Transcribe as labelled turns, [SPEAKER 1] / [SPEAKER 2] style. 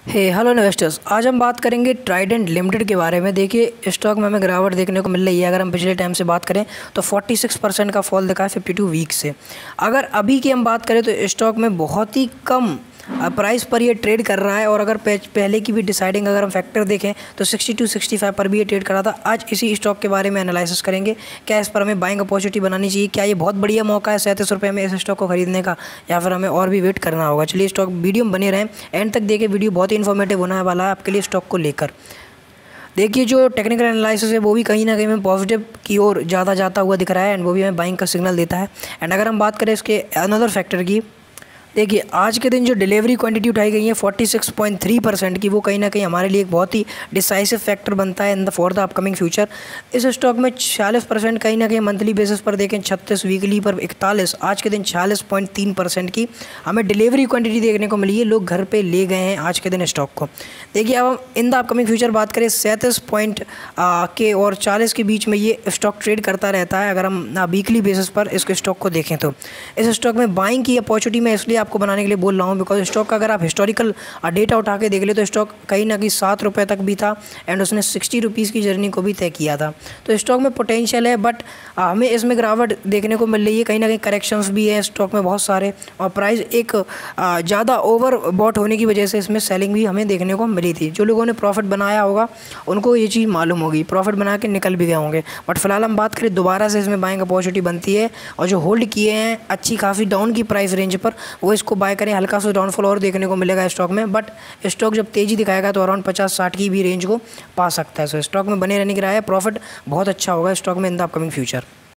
[SPEAKER 1] Hello investors, आज हम बात करेंगे ट्राइडेंट लिमिटेड के बारे में। देखिए, स्टॉक में हमें गिरावट देखने को मिल रही है। अगर हम पिछले टाइम से बात करें तो 46% का फॉल दिखा है 52 वीक से। अगर अभी की हम बात करें तो स्टॉक में बहुत ही कम प्राइस पर ये ट्रेड कर रहा है। और अगर पहले की भी डिसाइडिंग अगर हम फैक्टर देखें तो 62 65 पर भी ये ट्रेड कर रहा था। आज इसी स्टॉक के बारे में एनालिसिस करेंगे, क्या इस पर हमें बाइंग अपॉर्चुनिटी बनानी चाहिए, क्या ये बहुत बढ़िया मौका है 37 रुपये में इस स्टॉक को खरीदने का, या फिर हमें और भी वेट करना होगा। चलिए स्टॉक वीडियो में बने रहें, एंड तक देखिए। वीडियो बहुत ही इन्फॉर्मेटिव होने वाला है आपके लिए स्टॉक को लेकर। देखिए, जो टेक्निकल एनालिसिस है वो भी कहीं ना कहीं में पॉजिटिव की ओर ज़्यादा जाता हुआ दिख रहा है, एंड वो भी हमें बाइंग का सिग्नल देता है। एंड अगर हम बात करें इसके अनदर फैक्टर की, देखिए आज के दिन जो डिलीवरी क्वांटिटी उठाई गई है 46.3% की, वो कहीं ना कहीं हमारे लिए एक बहुत ही डिसाइसिव फैक्टर बनता है in the for the upcoming future. इस स्टॉक में 46% कहीं ना कहीं मंथली बेसिस पर देखें 36, वीकली पर 41, आज के दिन 46.3% की हमें डिलीवरी क्वांटिटी देखने को मिली है। लोग घर पे ले गए हैं आज के दिन स्टॉक को। देखिए, अब हम इन द अपकमिंग फ्यूचर बात करें 37 पॉइंट के और 40 के बीच में ये स्टॉक ट्रेड करता रहता है। अगर हम वीकली बेसिस पर इस स्टॉक को देखें तो इस स्टॉक में बाइंग की अपॉर्चुनिटी मैं इसलिए आपको बनाने के लिए बोल रहा हूँ, बिकॉज स्टॉक का अगर आप हिस्टोरिकल डेटा उठा के देख ले तो स्टॉक कहीं ना कहीं 7 रुपये तक भी था, एंड उसने 60 रुपीज़ की जर्नी को भी तय किया था। तो स्टॉक में पोटेंशियल है, बट हमें इसमें गिरावट देखने को मिल रही है। कहीं ना कहीं करेक्शंस भी है स्टॉक में बहुत सारे, और प्राइस एक ज़्यादा ओवर बॉट होने की वजह से इसमें सेलिंग भी हमें देखने को मिली थी। जो लोगों ने प्रॉफिट बनाया होगा उनको ये चीज़ मालूम होगी, प्रॉफिट बना के निकल भी गए होंगे। बट फिलहाल हम बात करें दोबारा से इसमें बाइंग अपॉर्चुनिटी बनती है, और जो होल्ड किए हैं अच्छी खासी डाउन की प्राइस रेंज पर वो इसको बाय करें। हल्का सा डाउनफॉल और देखने को मिलेगा स्टॉक में, बट स्टॉक जब तेज़ी दिखाएगा तो अराउंड 50-60 की भी रेंज को पा सकता है। सो स्टॉक में बने रहने की राय है, प्रॉफिट बहुत अच्छा होगा स्टॉक में इन द अपकमिंग फ्यूचर।